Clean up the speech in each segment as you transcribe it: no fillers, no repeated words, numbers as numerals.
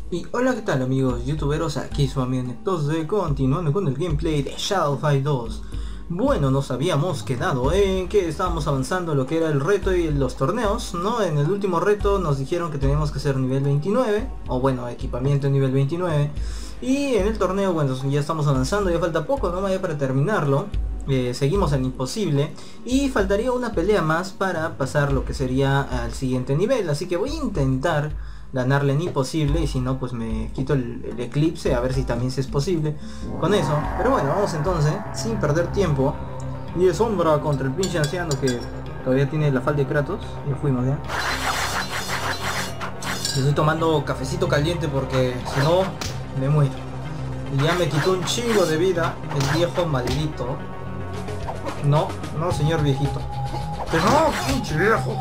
Y hola, ¿qué tal amigos youtuberos? Aquí su amigo Nectose, continuando con el gameplay de Shadow Fight 2. Bueno, nos habíamos quedado en que estábamos avanzando lo que era el reto y los torneos, ¿no? En el último reto nos dijeron que teníamos que ser nivel 29, o bueno, equipamiento nivel 29. Y en el torneo, bueno, ya estamos avanzando, ya falta poco, ¿no? Ya para terminarlo. Seguimos al imposible y faltaría una pelea más para pasar lo que sería al siguiente nivel, así que voy a intentar ganarle en imposible y si no pues me quito el eclipse a ver si también se es posible con eso. Pero bueno, vamos entonces sin perder tiempo. Y de sombra contra el pinche anciano que todavía tiene la falda de Kratos. Ya fuimos ya. Estoy tomando cafecito caliente porque si no me muero. Y ya me quitó un chingo de vida el viejo maldito. No, no señor viejito. Pero no, pinche viejo.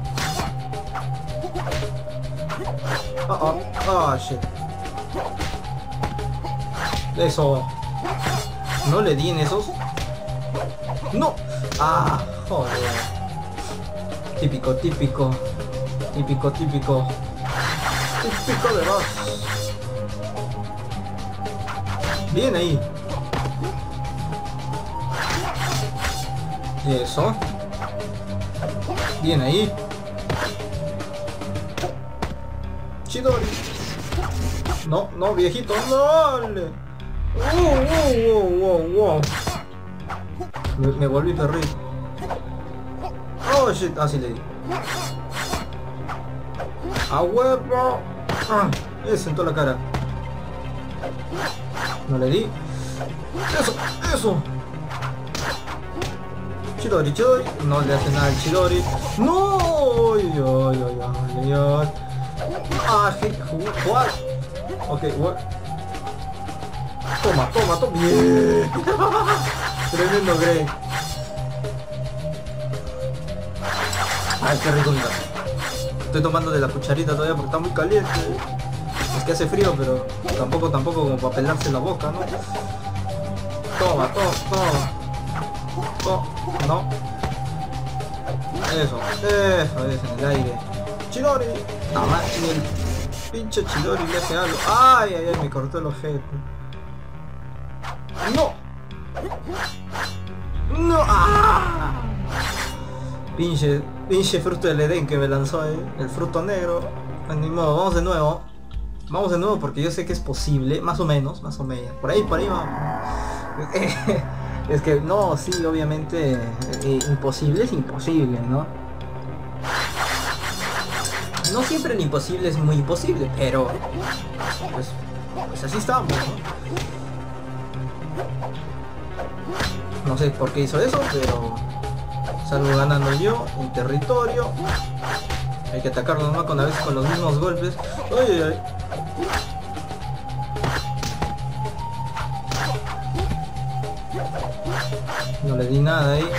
Shit. Eso. No le di en esos. No. Joder. Típico, típico. Típico, típico. Típico de más. Bien ahí. Eso. Bien ahí. Chidori. No, no, viejito, no. Dale. Wow. Me volví perrito. Oh shit, así le di. A huevo. Eso en toda la cara. No le di. Eso. Chidori. No le hace nada al Chidori. No. Ay. What? Ok, what? Toma. Bien. Tremendo Grey. Ay, qué rico, mira. Estoy tomando de la cucharita todavía porque está muy caliente. Es que hace frío, pero tampoco como para pelarse la boca, ¿no? Toma. No. Eso es en el aire. Chidori. Toma, el pinche Chidori le hace algo. Ay, me cortó el ojete. No. Pinche fruto del Edén que me lanzó el fruto negro. Ni modo, vamos de nuevo porque yo sé que es posible, más o menos. Por ahí vamos. Es que no, sí, obviamente imposible es imposible, ¿no? No siempre el imposible es muy imposible, pero pues así estamos, ¿no? No sé por qué hizo eso, pero salgo ganando yo en territorio. Hay que atacarlo nomás a veces con los mismos golpes. Ay. No le di nada ahí.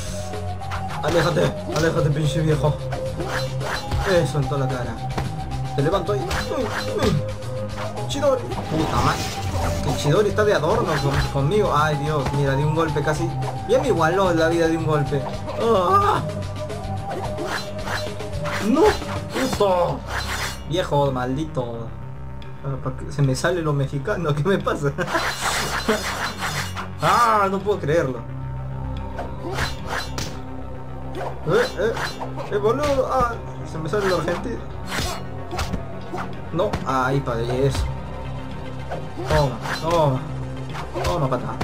Aléjate pinche viejo. Eso en toda la cara. Te levanto ahí. Chidori. Puta madre. El Chidori está de adorno conmigo. Ay Dios, mira, de un golpe casi. Ya me igualó la vida de un golpe. No, puto. Viejo maldito. Se me sale lo mexicano. ¿Qué me pasa? No puedo creerlo. Boludo. Se me sale lo argentino. No, ahí para eso. Toma, patada.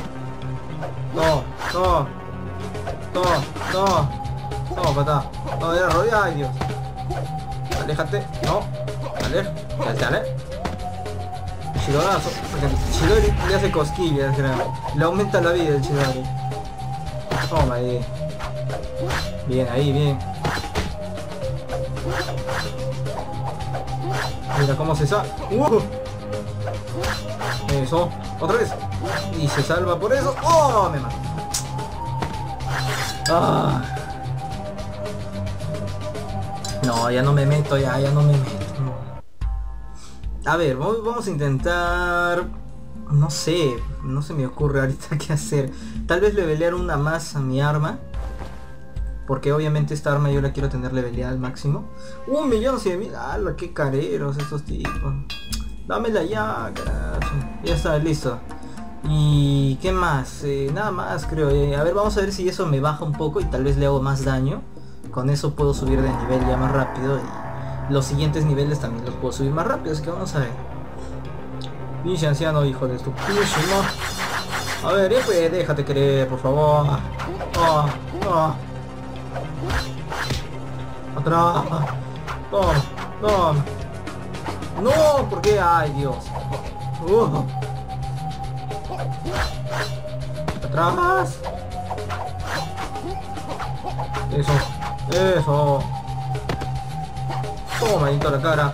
Toma, patada. No, de la rodilla, ay Dios. Aléjate, no. Dale. Chidorazo. Chidori le hace cosquillas, creo. Le aumenta la vida el Chidori. Toma ahí. Bien, ahí, bien. Mira cómo se sale. Eso, otra vez. Y se salva por eso. ¡Oh! Me mató. No, ya no me meto, ya no me meto. No. A ver, vamos a intentar. No sé, no se me ocurre ahorita qué hacer. Tal vez levelear una más a mi arma. Porque obviamente esta arma yo la quiero tener leveleada al máximo. 1.100.000. ¡Hala! ¡Qué careros estos tipos! Dámela ya, carajo. Ya está, listo. ¿Y qué más? Nada más creo. A ver, vamos a ver si eso me baja un poco y tal vez le hago más daño. Con eso puedo subir de nivel ya más rápido. Y los siguientes niveles también los puedo subir más rápido. Así que vamos a ver. Pinche anciano, hijo de tu pinche, ¿no? A ver, pues déjate querer, por favor. Atrás. Toma, toma. No, ¿por qué? Ay, Dios. Atrás. Eso. Toma, manito la cara.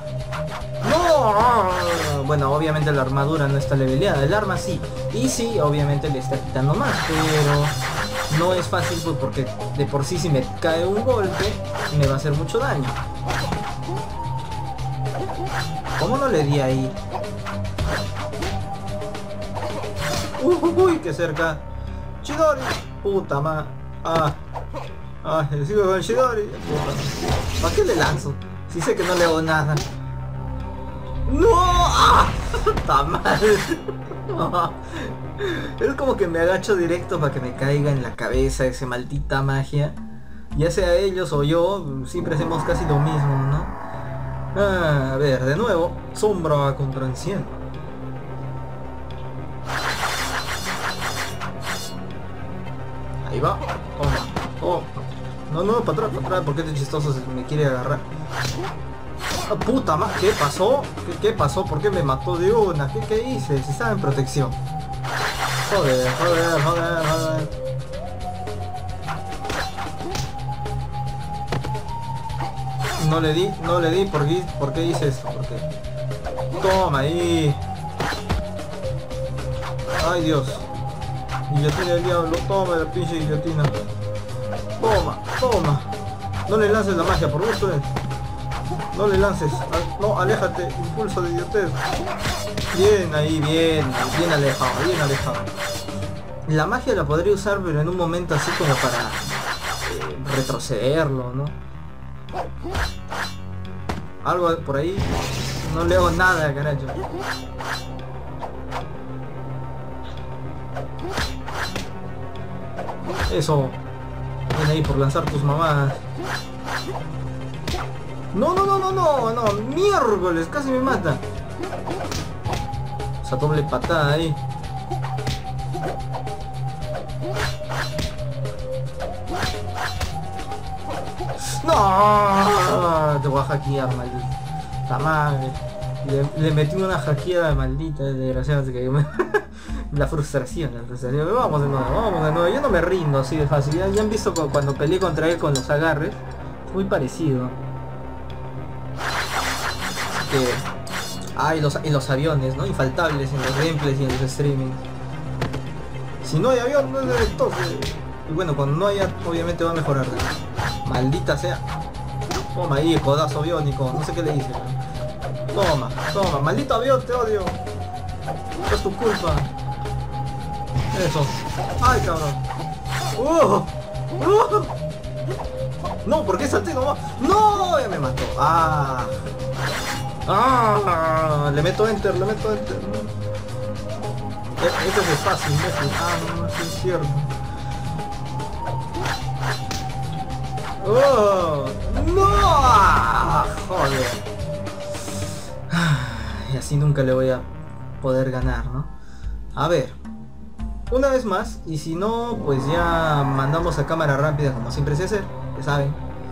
¡No! Bueno, obviamente la armadura no está leveleada. El arma sí. Y sí, obviamente le está quitando más. Pero no es fácil pues, porque de por sí si me cae un golpe me va a hacer mucho daño. ¿Cómo no le di ahí? Uy, qué cerca. Chidori. Puta madre. Sigo con Chidori. Puta. ¿Para qué le lanzo? Si sé que no le hago nada. ¡No! Está mal. Es como que me agacho directo para que me caiga en la cabeza esa maldita magia. Ya sea ellos o yo, siempre hacemos casi lo mismo, ¿no? A ver, de nuevo, sombra contra anciano. Ahí va, toma. No, para atrás, porque este chistoso me quiere agarrar. ¡Ah, puta madre! ¿Qué pasó? ¿Qué pasó? ¿Por qué me mató de una? ¿Qué hice? Si estaba en protección. Joder. No le di, ¿por qué hice esto? ¿Por qué? Toma ahí. Ay, Dios. Guillotina del diablo, toma la pinche guillotina. Toma. No le lances la magia, por gusto. No le lances. No, aléjate. Impulso de idiotez. Bien ahí, bien alejado. La magia la podría usar, pero en un momento así como para retrocederlo, ¿no? Algo por ahí. No le hago nada, carajo. Eso. Ven ahí por lanzar tus mamadas. No, miércoles, casi me mata. Esa doble patada ahí. No, te voy a hackear, maldita madre. Le metí una hackeada maldita, desgraciado, que la frustración. Vamos de nuevo. Yo no me rindo así de fácil. Ya han visto cuando peleé contra él con los agarres. Es muy parecido. Y los aviones, ¿no? Infaltables en los gameplays y en los streamings. Si no hay avión, no es de toque. Y bueno, cuando no haya, obviamente va a mejorar. Maldita sea. Toma ahí, codazo biónico. No sé qué le hice. Toma. Maldito avión, te odio. No es tu culpa. Eso. Ay, cabrón. No, ¿por qué salté nomás? No, ya me mató. Le meto enter. No. Esto es fácil, no es cierto. ¡No! Joder. Y así nunca le voy a poder ganar, ¿no? A ver. Una vez más. Y si no, pues ya mandamos a cámara rápida como siempre sé hacer. Ya saben.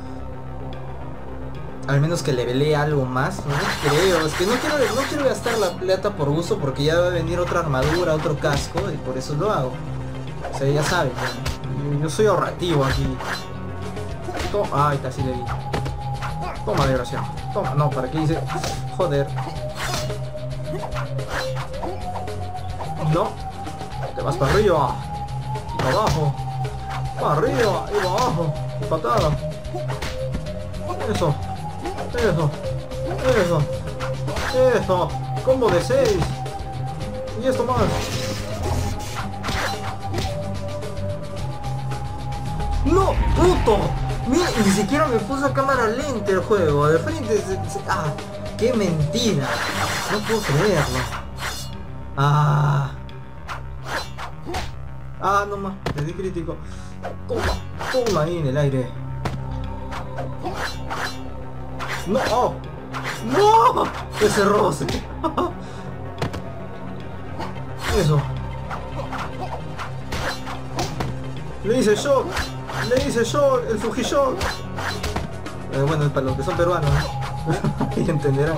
Al menos que le velee algo más. No creo. Es que no quiero gastar la plata por gusto porque ya va a venir otra armadura, otro casco. Y por eso lo hago. O sea, ya saben. Yo soy ahorrativo aquí. Ay, casi le di. Toma, desgraciado. Toma, no, ¿para qué hice? Joder. No. Te vas para arriba. Para abajo. Para arriba. Y para abajo. Y patada. Eso. Combo de 6. Y esto más. ¡No! ¡Puto! Mira, ni siquiera me puso a cámara lenta el juego. De frente ¡Qué mentira! No puedo creerlo. Ah, no más, le di crítico. Toma ahí en el aire. ¡No! ¡Oh! ¡No! Ese roce. Eso. Le hice shock. El Fujishot. Bueno, para los que son peruanos, ¿no? Y entenderán.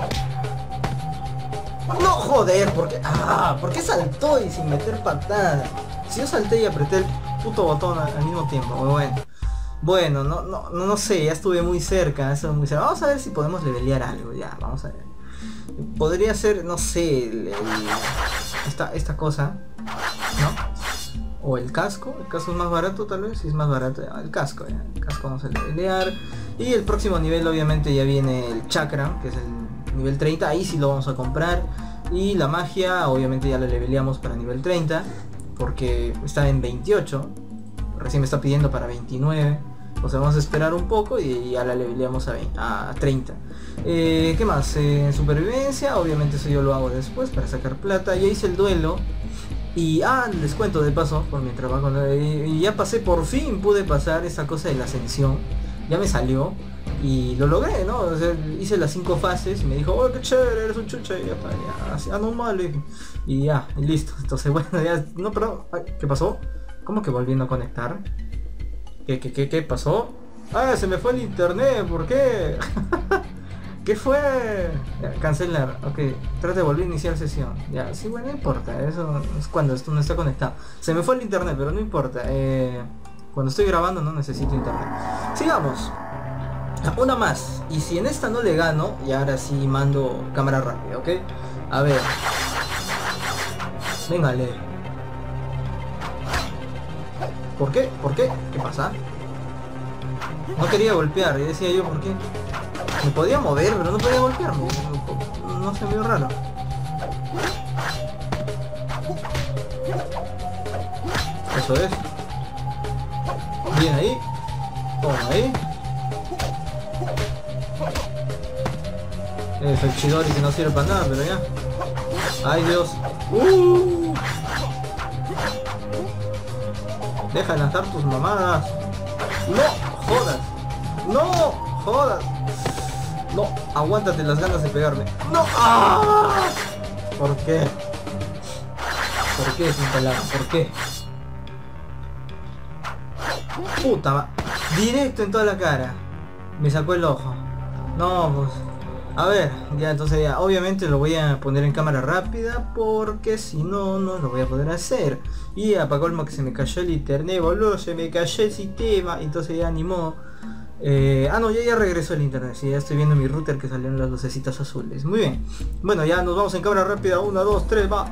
No, joder, ¿por qué saltó y sin meter patada? Si yo salté y apreté el puto botón al mismo tiempo. Bueno, no sé, ya estuve muy cerca, Vamos a ver si podemos levelear algo, ya, vamos a ver. Podría ser, no sé, esta cosa, ¿no? O el casco es más barato tal vez, si es más barato, el casco vamos a levelear. Y el próximo nivel obviamente ya viene el chakra, que es el nivel 30, ahí sí lo vamos a comprar. Y la magia obviamente ya la leveleamos para nivel 30, porque está en 28, recién me está pidiendo para 29. O sea, vamos a esperar un poco y ya la leveleamos a 30. ¿Qué más? Supervivencia, obviamente eso yo lo hago después para sacar plata. Ya hice el duelo. Y les cuento de paso, por mi trabajo, y ya pasé, por fin pude pasar esa cosa de la ascensión. Ya me salió y lo logré, ¿no? O sea, hice las 5 fases y me dijo, oh, qué chévere, eres un chucha. Y ya no mal. Y ya, y listo. Entonces, bueno, ya, no, perdón, ¿qué pasó? ¿Cómo que volviendo a conectar? ¿Qué pasó? Se me fue el internet, ¿por qué? ¿Qué fue? Cancelar, ok, trata de volver a iniciar sesión. Ya, sí, bueno, no importa, eso es cuando esto no está conectado. Se me fue el internet, pero no importa. Cuando estoy grabando no necesito internet. Sigamos. Una más. Y si en esta no le gano, y ahora sí mando cámara rápida, ¿ok? A ver. Véngale. ¿Por qué? ¿Qué pasa? No quería golpear, y decía yo, ¿por qué? Me podía mover, pero no podía golpearme. No se me vio raro. Eso es. Bien ahí. Toma ahí. Es el Chidori que no sirve para nada, pero ya. Ay, Dios. Deja de lanzar tus mamadas. No jodas. No jodas. No, aguántate las ganas de pegarme. ¡No! ¡Ah! ¿Por qué? ¿Por qué sin palabras? ¿Por qué? Puta, directo en toda la cara. Me sacó el ojo. No, pues. A ver, ya entonces ya. Obviamente lo voy a poner en cámara rápida, porque si no, no lo voy a poder hacer. Y apagó el que se me cayó el internet, boludo. Se me cayó el sistema. Entonces ya animó. No, ya regresó el internet, sí, ya estoy viendo mi router que salieron las lucecitas azules. Muy bien, bueno, ya nos vamos en cámara rápida, 1, 2, 3, va.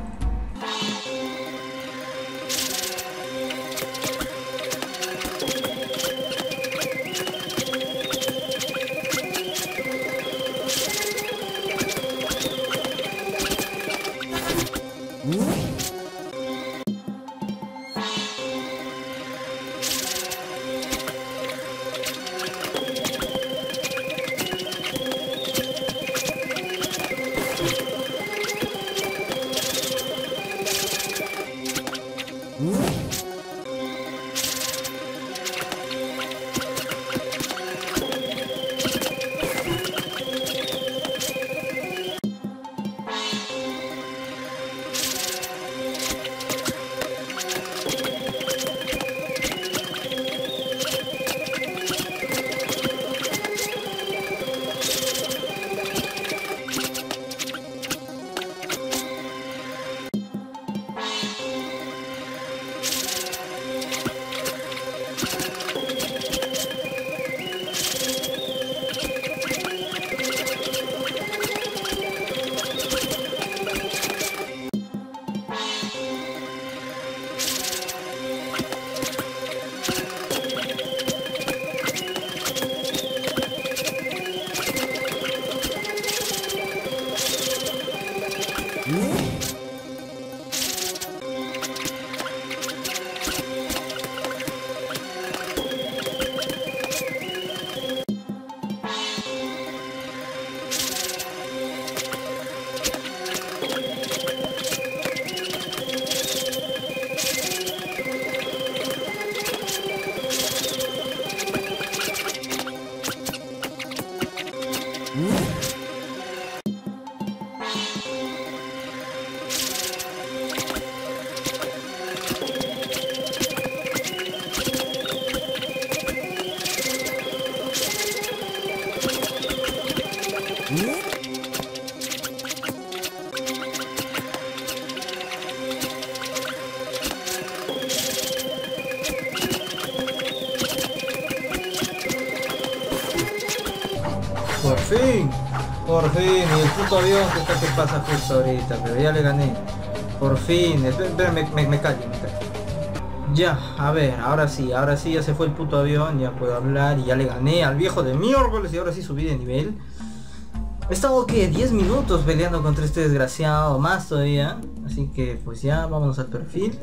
fin. Por fin. Y el puto avión que está que pasa justo ahorita. Pero ya le gané. Por fin. Espera, me callo. Ya, a ver, ahora sí ya se fue el puto avión, ya puedo hablar y ya le gané al viejo de miércoles y ahora sí subí de nivel. He estado que 10 minutos peleando contra este desgraciado, más todavía. Así que pues ya, vámonos al perfil.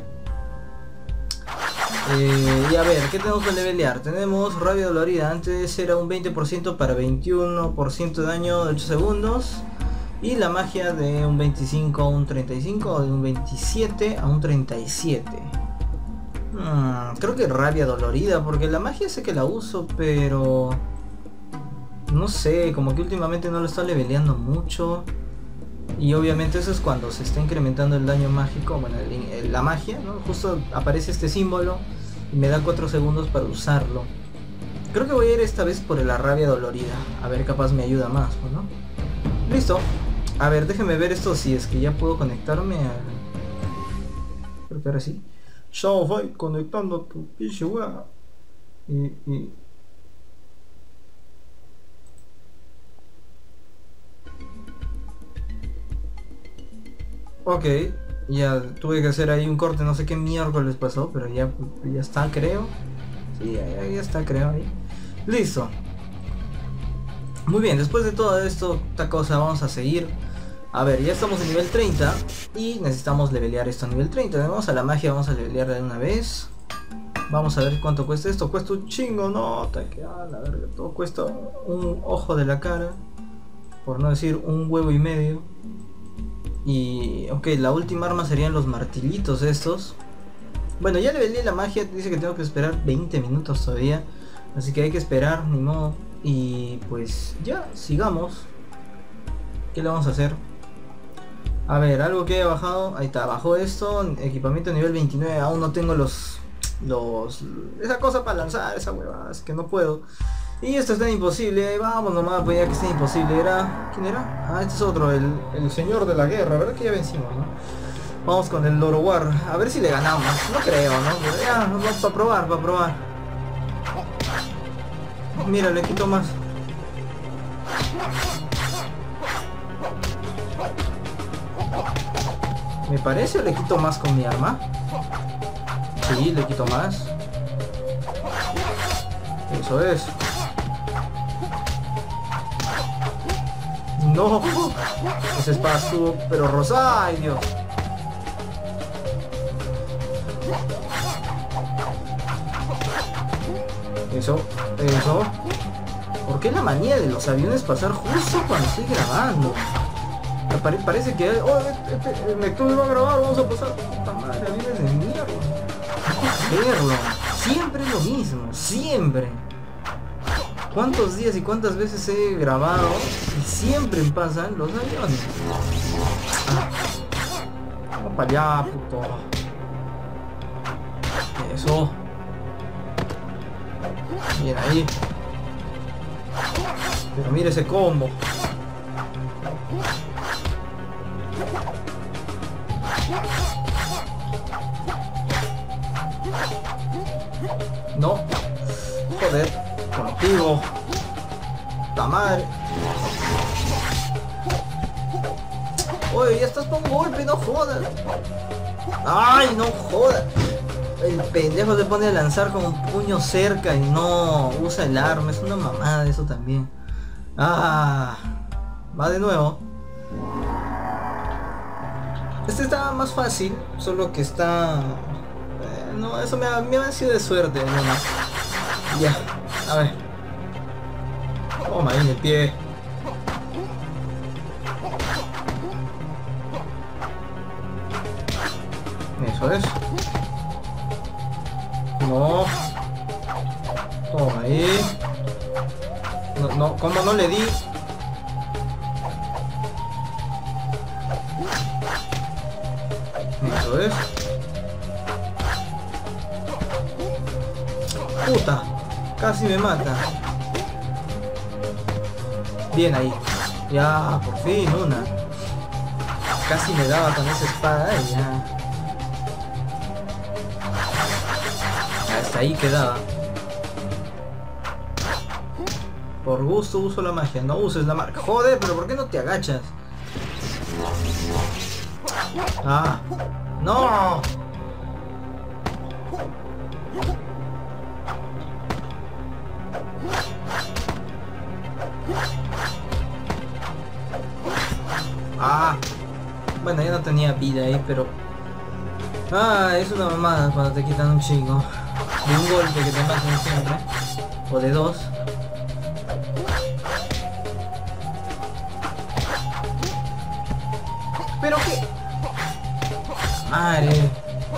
Y a ver, ¿qué tenemos que levelear? Tenemos rabia dolorida, antes era un 20% para 21% de daño de 8 segundos. Y la magia de un 25 a un 35 o de un 27 a un 37. Creo que rabia dolorida, porque la magia sé que la uso, pero no sé, como que últimamente no lo está leveleando mucho. Y obviamente eso es cuando se está incrementando el daño mágico, bueno, la magia, ¿no? Justo aparece este símbolo y me da 4 segundos para usarlo. Creo que voy a ir esta vez por la rabia dolorida, a ver, capaz me ayuda más, ¿no? Listo. A ver, déjenme ver esto si es que ya puedo conectarme al... Creo que ahora sí. Xiaofai conectando a tu pinche wea. Ok, ya tuve que hacer ahí un corte, no sé qué miércoles pasó, pero ya está, creo. Sí, ya está, creo ahí. Listo. Muy bien, después de todo esto, esta cosa, vamos a seguir. A ver, ya estamos en nivel 30 y necesitamos levelear esto a nivel 30. Vamos a la magia, vamos a levelearla de una vez. Vamos a ver cuánto cuesta esto. Cuesta un chingo, no, la verga, todo cuesta un ojo de la cara, por no decir un huevo y medio. Y ok, la última arma serían los martillitos estos. Bueno, ya leveleé la magia, dice que tengo que esperar 20 minutos todavía, así que hay que esperar, ni modo. Y pues ya, sigamos. ¿Qué le vamos a hacer? A ver, algo que he bajado, ahí está, bajó esto, equipamiento nivel 29, aún no tengo esa cosa para lanzar, esa huevada, así que no puedo. Y esto está imposible, vamos nomás, pues ya que está imposible. ¿Quién era? Ah, este es otro, el señor de la guerra, ¿verdad que ya vencimos, no? Vamos con el Loro War, a ver si le ganamos, no creo, ¿no? Pero ya, vamos para probar. Mira, le quito más. Me parece, o le quito más con mi arma. Sí, le quito más. Eso es. No, esa espada estuvo pero rosada, ay Dios. Eso. ¿Por qué la manía de los aviones pasar justo cuando estoy grabando? Parece que... me va a grabar, vamos a pasar. Puta madre, aviones de mierda. No puedo verlo. Siempre lo mismo, siempre. ¿Cuántos días y cuántas veces he grabado y siempre pasan los aviones? Vamos para allá, puto. Eso. Bien ahí. Pero mire ese combo. No. Joder. Contigo. ¡Ta madre! Oye, ya estás con golpe, no jodas. ¡Ay, no jodas! El pendejo se pone a lanzar con un puño cerca y no usa el arma. Es una mamada eso también. Ah, va de nuevo. Este estaba más fácil, solo que está... no, eso me ha sido de suerte, ¿no? Ya, a ver. Toma ahí en el pie. Eso es. No. Toma ahí. No, ¿cómo no le di? Eso es. Puta, casi me mata. Bien ahí. Ya, por fin una. Casi me daba con esa espada y ya. Hasta ahí quedaba. Por gusto uso la magia, no uses la marca. Joder, pero ¿por qué no te agachas? Ah, no. Ah, bueno, ya no tenía vida ahí, pero... Ah, es una mamada cuando te quitan un chingo. De un golpe que te maten siempre. O de dos. ¿Pero qué? Madre.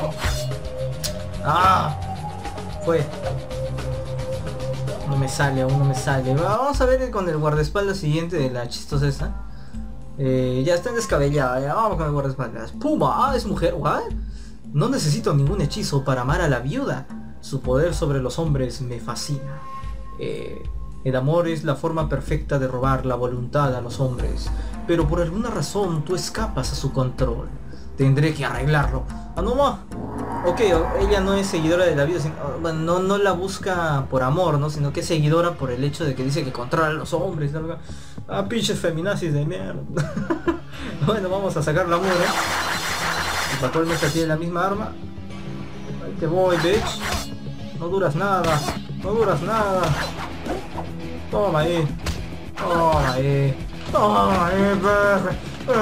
Ah, fue. No me sale, aún no me sale. Vamos a ver con el guardaespaldas siguiente de la chistosa esa. Ya está descabellada, ya vamos con el guardaespaldas. Puma, es mujer, ¿what? No necesito ningún hechizo para amar a la viuda. Su poder sobre los hombres me fascina. El amor es la forma perfecta de robar la voluntad a los hombres. Pero por alguna razón tú escapas a su control. Tendré que arreglarlo. Ah, no más. Ok, ella no es seguidora de la vida, bueno, no la busca por amor, ¿no? Sino que es seguidora por el hecho de que dice que controla a los hombres, ¿no? Ah, pinches feminazis de mierda. Bueno, vamos a sacar la mura. Y para todo el mundo tiene la misma arma. Ahí te voy, bitch. No duras nada. No duras nada. Toma ahí. Toma ahí. Toma ahí, perro.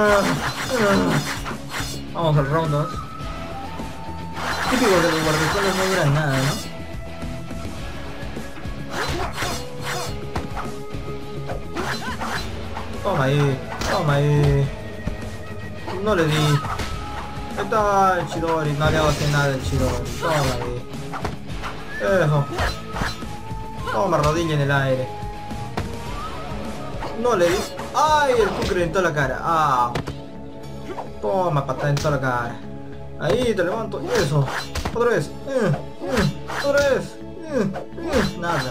Vamos al round 2. Típico que los guardaespaldas no duran nada, ¿no? Toma ahí, toma ahí. No le di. ¿Qué tal, Chidori? No le hago hacer nada el Chidori. Toma ahí. Eso. Toma, rodilla en el aire. No le di. ¡Ay! El cucre en toda la cara. ¡Ah! Toma, patada en toda la cara. Ahí te levanto. Eso. Otra vez. Otra vez. Nada.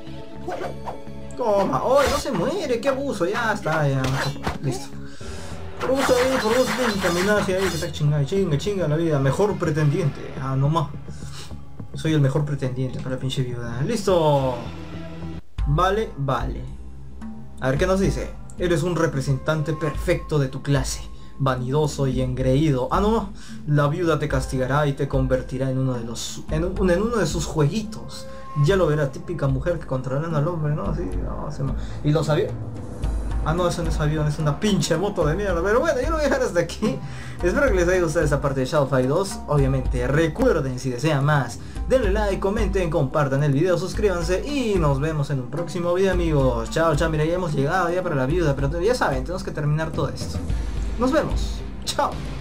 Toma. ¡Oh! No se muere. ¡Qué abuso! Ya está. Ya. Listo. Por gusto ahí. Por gusto bien. Caminar hacia ahí. Que está chingada. Chinga la vida. Mejor pretendiente. Ah, no más. Soy el mejor pretendiente para la pinche viuda. ¡Listo! Vale. A ver qué nos dice. Eres un representante perfecto de tu clase. Vanidoso y engreído. Ah, no, la viuda te castigará y te convertirá en uno de los en uno de sus jueguitos. Ya lo verá, típica mujer que controlan al hombre, ¿no? Así, no. Y los aviones. Ah, no, eso no es avión, es una pinche moto de mierda. Pero bueno, yo lo voy a dejar hasta aquí. Espero que les haya gustado esta parte de Shadow Fight 2. Obviamente, recuerden, si desean más, denle like, comenten, compartan el video, suscríbanse y nos vemos en un próximo video, amigos. Chao, mira, ya hemos llegado ya para la viuda, pero ya saben, tenemos que terminar todo esto. Nos vemos. Chao.